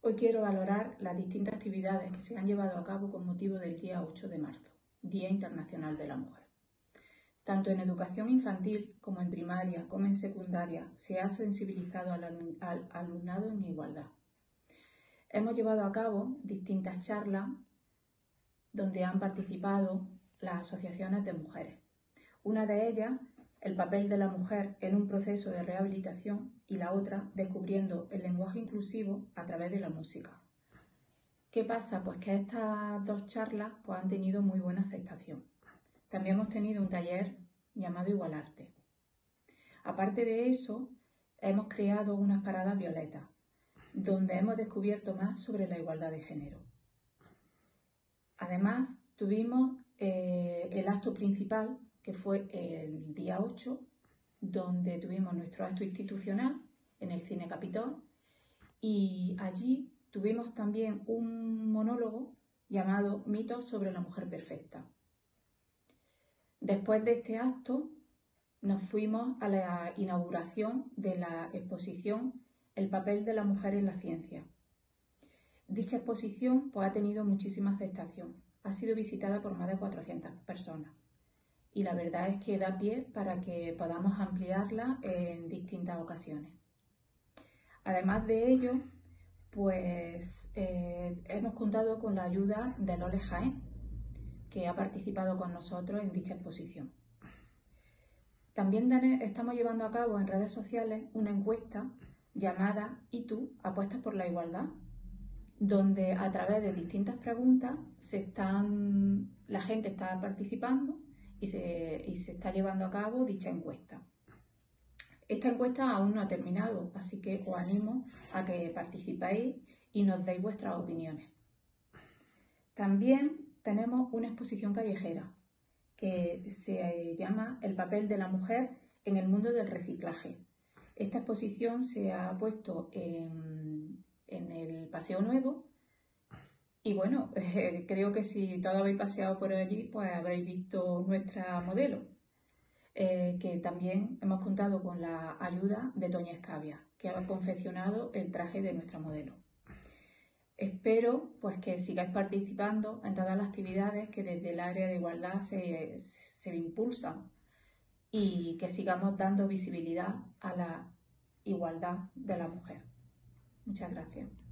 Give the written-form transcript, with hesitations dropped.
Hoy quiero valorar las distintas actividades que se han llevado a cabo con motivo del día 8 de marzo, Día Internacional de la Mujer. Tanto en educación infantil como en primaria como en secundaria se ha sensibilizado al alumnado en igualdad. Hemos llevado a cabo distintas charlas donde han participado las asociaciones de mujeres. Una de ellas, el papel de la mujer en un proceso de rehabilitación, y la otra, descubriendo el lenguaje inclusivo a través de la música. ¿Qué pasa? Pues que estas dos charlas han tenido muy buena aceptación. También hemos tenido un taller llamado Igualarte. Aparte de eso, hemos creado unas paradas violetas, donde hemos descubierto más sobre la igualdad de género. Además, tuvimos el acto principal, que fue el día 8, donde tuvimos nuestro acto institucional en el Cine Capitol, y allí tuvimos también un monólogo llamado Mitos sobre la mujer perfecta. Después de este acto nos fuimos a la inauguración de la exposición El papel de la mujer en la ciencia. Dicha exposición ha tenido muchísima aceptación, ha sido visitada por más de 400 personas. Y la verdad es que da pie para que podamos ampliarla en distintas ocasiones. Además de ello, hemos contado con la ayuda de Lole Jaén, que ha participado con nosotros en dicha exposición. También estamos llevando a cabo en redes sociales una encuesta llamada ¿Y tú apuestas por la igualdad?, donde a través de distintas preguntas la gente está participando y se está llevando a cabo dicha encuesta. Esta encuesta aún no ha terminado, así que os animo a que participéis y nos deis vuestras opiniones. También tenemos una exposición callejera que se llama El papel de la mujer en el mundo del reciclaje. Esta exposición se ha puesto en el Paseo Nuevo. Y bueno, creo que si todos habéis paseado por allí, pues habréis visto nuestra modelo, que también hemos contado con la ayuda de Toña Escavia, que ha confeccionado el traje de nuestra modelo. Espero pues que sigáis participando en todas las actividades que desde el área de igualdad se impulsan y que sigamos dando visibilidad a la igualdad de la mujer. Muchas gracias.